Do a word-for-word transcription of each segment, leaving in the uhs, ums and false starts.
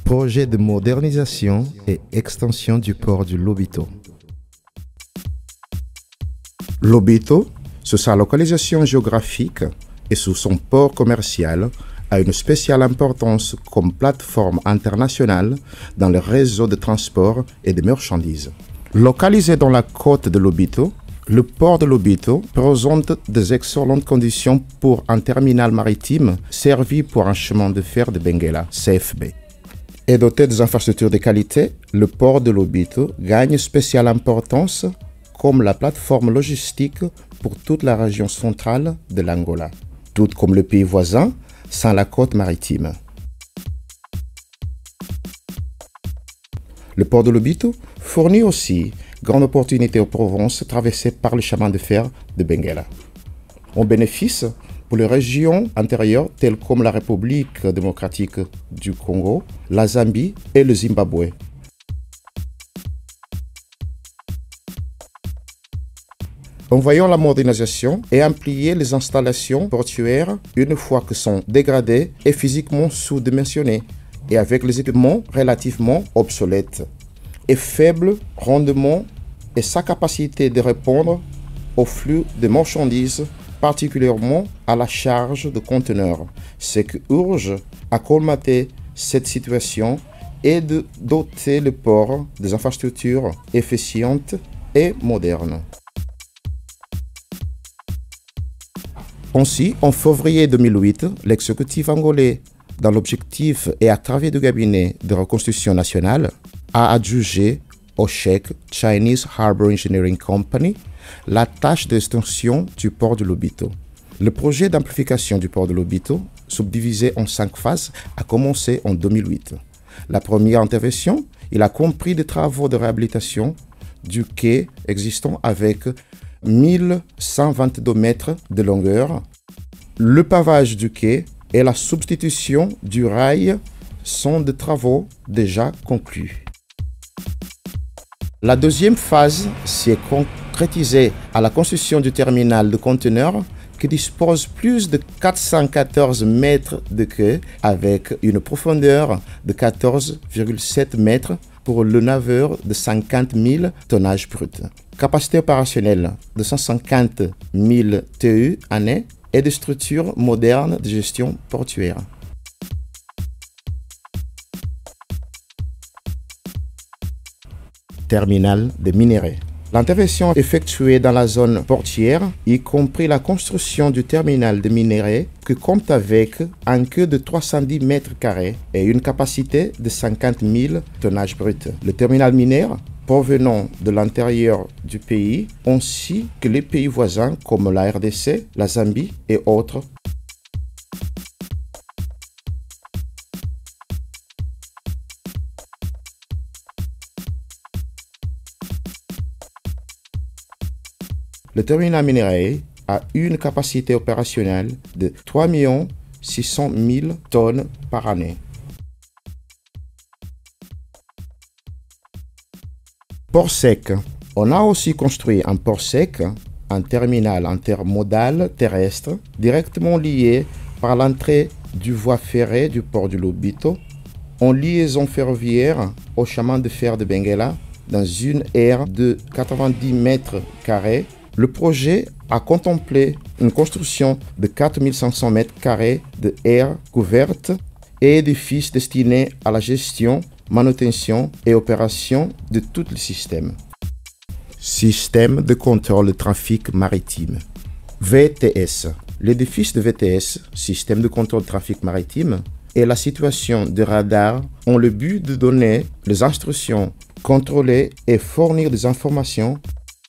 Projet de modernisation et extension du port du Lobito. Lobito, sous sa localisation géographique et sous son port commercial, a une spéciale importance comme plateforme internationale dans le réseau de transport et de marchandises. Localisé dans la côte de Lobito, le port de Lobito présente des excellentes conditions pour un terminal maritime servi pour un chemin de fer de Benguela, C F B. Et doté des infrastructures de qualité, le port de Lobito gagne spéciale importance comme la plateforme logistique pour toute la région centrale de l'Angola, tout comme le pays voisin sans la côte maritime. Le port de Lobito fournit aussi grande opportunité aux provinces traversées par le chemin de fer de Benguela. On bénéficie pour les régions intérieures telles comme la République démocratique du Congo, la Zambie et le Zimbabwe. En voyant la modernisation et amplier les installations portuaires une fois que sont dégradées et physiquement sous-dimensionnées et avec les équipements relativement obsolètes et faible rendement et sa capacité de répondre au flux de marchandises, particulièrement à la charge de conteneurs, ce qui urge à colmater cette situation et de doter le port des infrastructures efficientes et modernes. Ainsi, en février deux mille huit, l'exécutif angolais, dans l'objectif et à travers du cabinet de reconstruction nationale, a adjugé au chèque Chinese Harbour Engineering Company la tâche d'extension du port de Lobito. Le projet d'amplification du port de Lobito, subdivisé en cinq phases, a commencé en deux mille huit. La première intervention, il a compris des travaux de réhabilitation du quai existant avec mille cent vingt-deux mètres de longueur, le pavage du quai et la substitution du rail sont des travaux déjà conclus. La deuxième phase s'est concrétisée à la construction du terminal de conteneurs qui dispose plus de quatre cent quatorze mètres de quai avec une profondeur de quatorze virgule sept mètres pour le navire de cinquante mille tonnages bruts. Capacité opérationnelle de cent cinquante mille T U année et de structures modernes de gestion portuaire. Terminal de minerais. L'intervention effectuée dans la zone portière, y compris la construction du terminal de minerais, qui compte avec un quai de trois cent dix mètres carrés et une capacité de cinquante mille tonnages bruts. Le terminal minier provenant de l'intérieur du pays, ainsi que les pays voisins comme la R D C, la Zambie et autres. Le terminal minier a une capacité opérationnelle de trois millions six cent mille tonnes par année. Port sec. On a aussi construit un port sec, un terminal intermodal terrestre directement lié par l'entrée du voie ferrée du port du Lobito en liaison ferroviaire au chemin de fer de Benguela dans une aire de quatre-vingt-dix mètres carrés. Le projet a contemplé une construction de quatre mille cinq cents mètres carrés de aires couvertes et édifices destinés à la gestion, manutention et opération de tout le système. Système de contrôle de trafic maritime. V T S. L'édifice de V T S, Système de contrôle de trafic maritime, et la situation de radar ont le but de donner les instructions, contrôler et fournir des informations.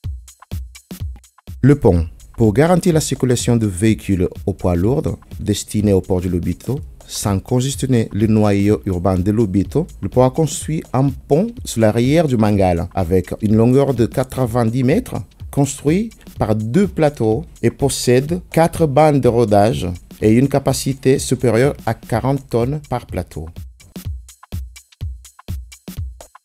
Le pont. Pour garantir la circulation de véhicules au poids lourd destinés au port de Lobito, sans congestionner le noyau urbain de Lobito, le port a construit un pont sur l'arrière du Mangala avec une longueur de quatre-vingt-dix mètres, construit par deux plateaux et possède quatre bandes de rodage et une capacité supérieure à quarante tonnes par plateau.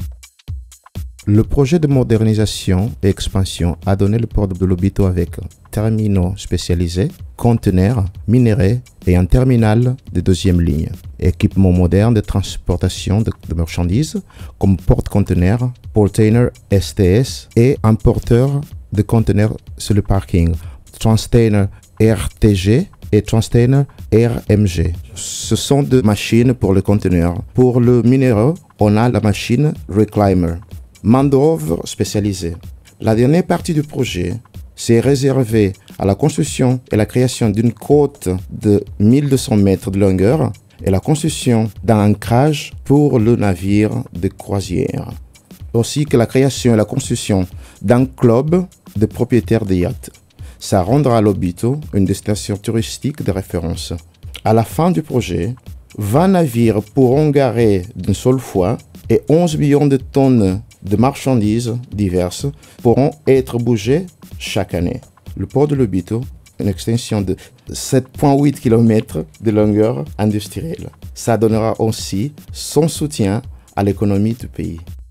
Le projet de modernisation et expansion a donné le port de Lobito avec terminaux spécialisés, conteneurs, minéraux et un terminal de deuxième ligne. Équipement moderne de transportation de, de marchandises comme porte-conteneurs, portainer S T S et un porteur de conteneurs sur le parking, Transtainer R T G et Transtainer R M G. Ce sont deux machines pour le conteneur. Pour le minéraux, on a la machine Reclaimer. Main-d'œuvre spécialisée. La dernière partie du projet s'est réservée à la construction et la création d'une côte de mille deux cents mètres de longueur et la construction d'un ancrage pour le navire de croisière, ainsi que la création et la construction d'un club de propriétaires de yachts. Ça rendra Lobito une destination touristique de référence. À la fin du projet, vingt navires pourront garer d'une seule fois et onze millions de tonnes de marchandises diverses pourront être bougées chaque année. Le port de Lobito, une extension de sept virgule huit kilomètres de longueur industrielle. Ça donnera aussi son soutien à l'économie du pays.